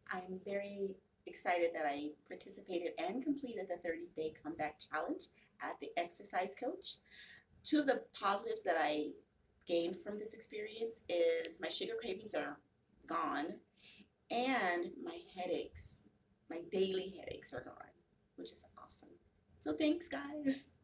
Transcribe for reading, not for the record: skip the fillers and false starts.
I'm very excited that I participated and completed the 30-day comeback challenge at the Exercise Coach. Two of the positives that I gained from this experience is my sugar cravings are gone and my headaches, my daily headaches are gone, which is awesome. So thanks, guys.